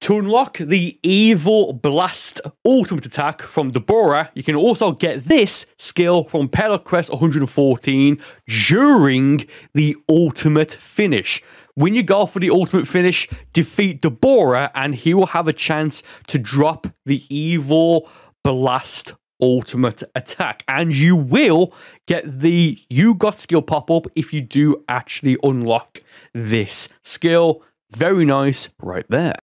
To unlock the Evil Blast ultimate attack from Deborah, you can also get this skill from Pedal Quest 114 during the ultimate finish. When you go for the ultimate finish, defeat Deborah and he will have a chance to drop the Evil Blast ultimate attack. And you will get the You Got skill pop up if you do actually unlock this skill. Very nice right there.